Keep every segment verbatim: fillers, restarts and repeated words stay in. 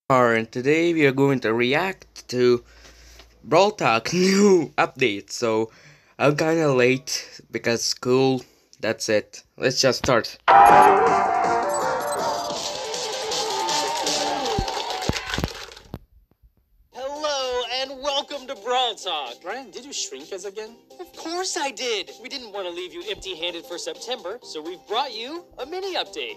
And today we are going to react to Brawl Talk new update. So I'm kinda late because school. That's it. Let's just start. Hello and welcome to Brawl Talk. Brian, did you shrink us again? Of course I did. We didn't want to leave you empty-handed for September, so we've brought you a mini update.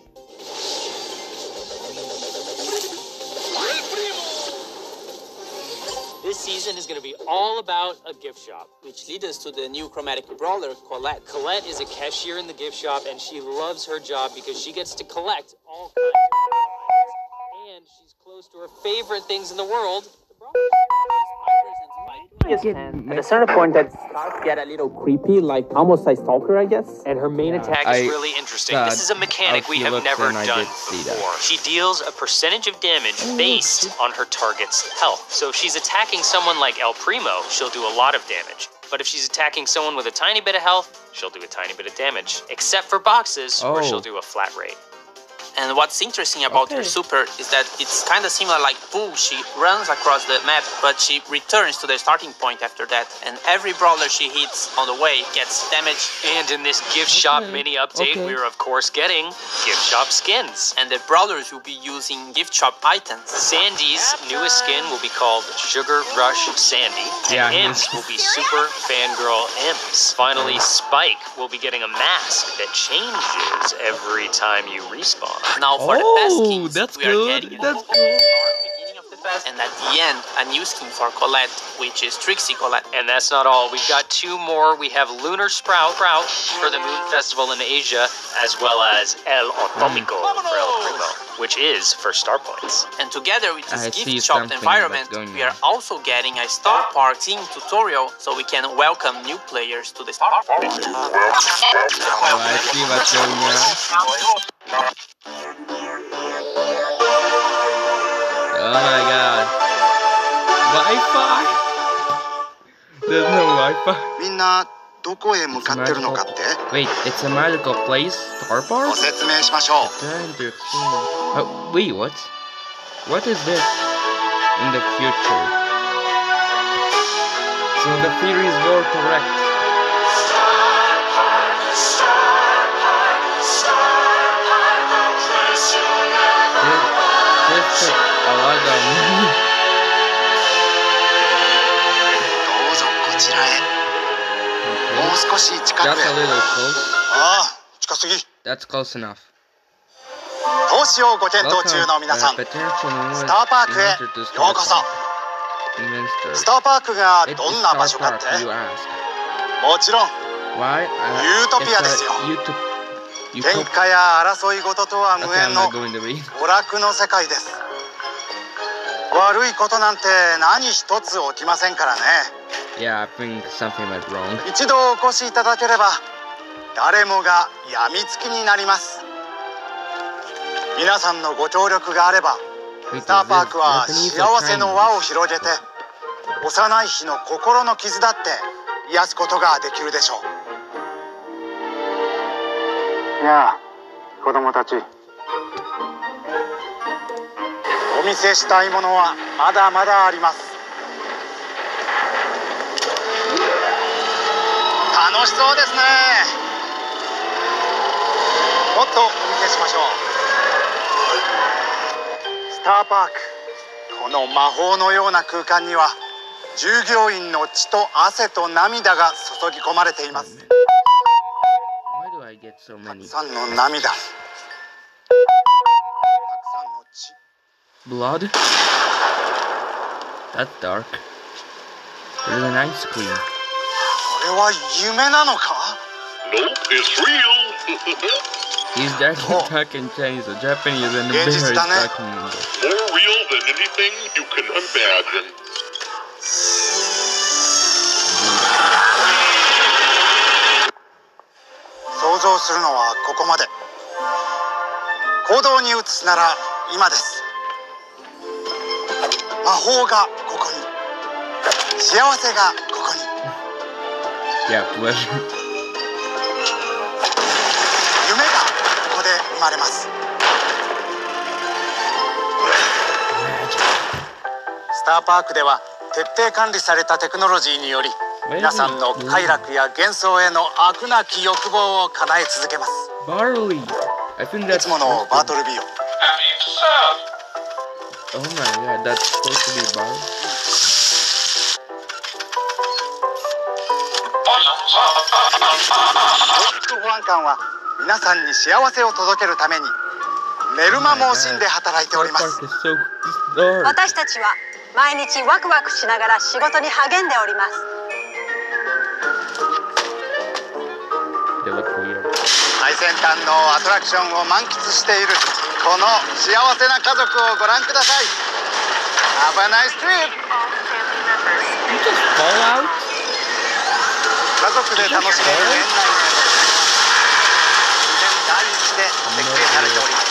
This season is going to be all about a gift shop, which leads us to the new chromatic brawler, Colette. Colette is a cashier in the gift shop, and she loves her job because she gets to collect all kinds of items. And she's close to her favorite things in the world, the brawler. At a certain point, that starts to get a little creepy, like almost a stalker, I guess. And her main Yeah, attack I is really interesting. thought This is a mechanic how we she have looked never and I done did see that. before. She deals a percentage of damage based on her target's health. So if she's attacking someone like El Primo, she'll do a lot of damage. But if she's attacking someone with a tiny bit of health, she'll do a tiny bit of damage. Except for boxes, where Oh. she'll do a flat rate. And what's interesting about her Okay. super is that it's kind of similar like Boo. She runs across the map, but she returns to the starting point after that. And every brawler she hits on the way gets damaged. And in this gift shop Okay, mini update, okay. we're of course getting gift shop skins. And the brawlers will be using gift shop items. Sandy's newest skin will be called Sugar Rush Sandy. Yeah, And Imps will be Super Fangirl Imps. Finally, Spike will be getting a mask that changes every time you respawn. Now for the best Oh, skins, that's we are good, getting that's an beginning of the best, and at the end, a new skin for Colette, which is Trixie Colette. And that's not all. We've got two more. We have Lunar Sprout, Sprout for the Moon Festival in Asia, as well as El Atomico for El Primo, which is for star points. And together with this I see gift shop something environment, that's going we are on. also getting a Star Park team tutorial so we can welcome new players to the Star Park. Oh, I see what's going on. Oh my god. Wi-Fi? There's no Wi-Fi. みんなどこへ向かってるのかって Wait, it's a magical place? Star ご Park? 説明しましょう Trying to explain. Oh, wait, what? What is this? In the future. So the theories were correct. This, this took a lot of money. どうぞこちらへもう少し近く That's へ a little close. ああ近すぎ That's close enough. 投資をご検討中の皆さん Welcome, uh, potential スターパークへ investor to よ Star うこそ Park. Investor. スターパークが It's どんな場所 Star かって Park, you ask. もちろん Why? Uh, ユートピアですよ it's a utop- 喧 utop- 嘩や争い事とは無 Okay, 縁 I'm の not going to read. 娯楽の世界です悪いことなんて何一つ起きませんからね Yeah, I think something went wrong. 一度お越しいただければ誰もが病みつきになります皆さんのご協力があれば Wait, スター is パー this クは Japanese 幸 or せの Chinese? 輪を広げて幼い日の心の傷だって癒すことができるでしょうやあ子供たちお見せしたいものはまだまだあります楽しそうですねもっとお見せしましょうスターパークこの魔法のような空間には従業員の血と汗と涙が注ぎ込まれています Why do I get so た many? くさんの涙たくさんの血 Blood? That's dark. There's an ice cream. これは夢なのか Nope, it's real. He's actually Oh. talking Chinese, so Japanese, and the bear 現 is 実だね talking English. More real than anything you can imagine. 想像するのはここまで行動に移すなら今です魔法がここに幸せがここに Yeah, pleasure. 夢がここで生まれます Magic. スターパークでは徹底管理されたテクノロジーにより皆さんの快楽や幻想への飽くなき欲望を叶え続けます。 Barley. I think い that's つものバートルビーを。 Oh my god, that's supposed to be barley. 教育保安官は皆さんに幸せを届けるために寝る間も惜しんで働いております。 Park is so dark. 私たちは毎日ワクワクしながら仕事に励んでおります。 They look weird. 最先端のアトラクションを満喫しているこの幸せな家族をご覧ください。 Have a nice trip! You just fall out? 家族で楽しめる園内の自然第一で設計されております。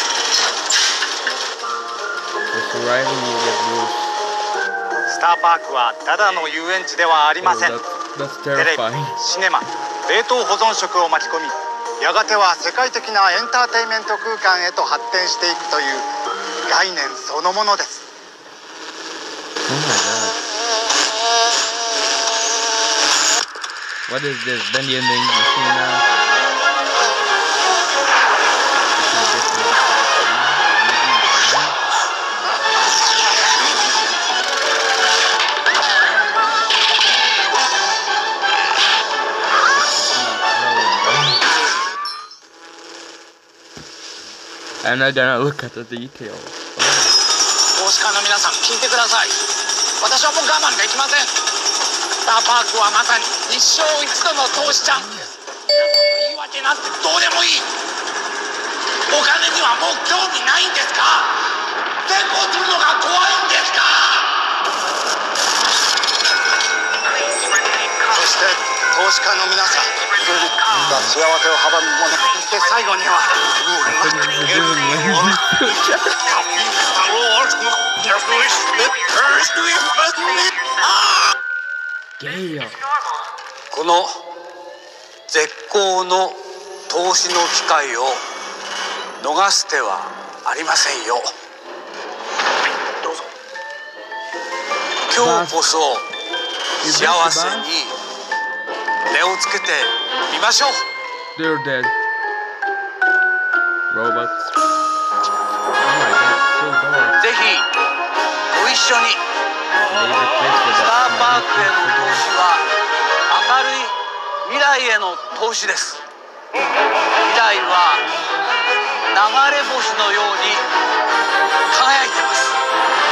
Just riding you get loose. スターパークはただの遊園地ではありま Oh, せん。 that's, that's テレビ、 terrifying. シネマ、冷凍保存食を巻き込み、やがては世界的なエンターテインメント空間へと発展していくという概念そのものです。 Oh my god. What is this? Vending machine now? I'm not gonna look at the details. 投資家の皆さん聞いてください。私はもう我慢できません。スターパークはまさに一生一度の投資チャンスです。皆さんの言い訳なんてどうでもいい。お金にはもう興味ないんですか？成功するのが怖いんですか？そして投資家の皆さん、幸せを阻むもの、そして最後には Damn. この絶好の投資の機会を逃してはありませんよ。どうぞ。今日こそ幸せに目をつけてみましょう。 They're dead. Robots. Oh my god, so dark. ぜひご一緒に。 They replaced with スタ that. ーパークへの投資は明るい未来への投資です。未来は流れ星のように輝いてます。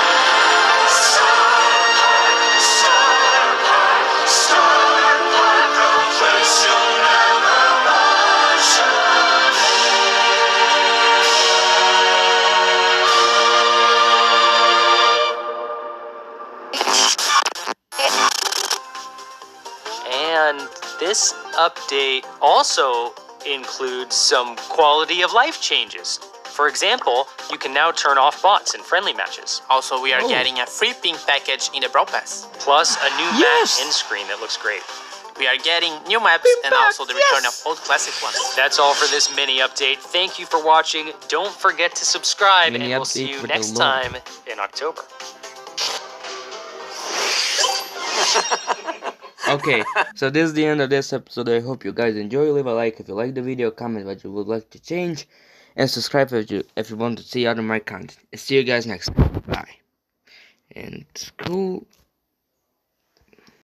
And this update also includes some quality of life changes. For example, you can now turn off bots in friendly matches. Also, we are Oh. getting a free pink package in the Brawl Pass. Plus a new Yes! map end screen that looks great. We are getting new maps and also the return of old classic ones. That's all for this mini update. Thank you for watching. Don't forget to subscribe, Mini and we'll see update you with the next lore. time in October. Okay, so this is the end of this episode. I hope you guys enjoy. Leave a like if you like the video, comment what you would like to change, and subscribe if you if you want to see other my content. See you guys next time. Bye. And school.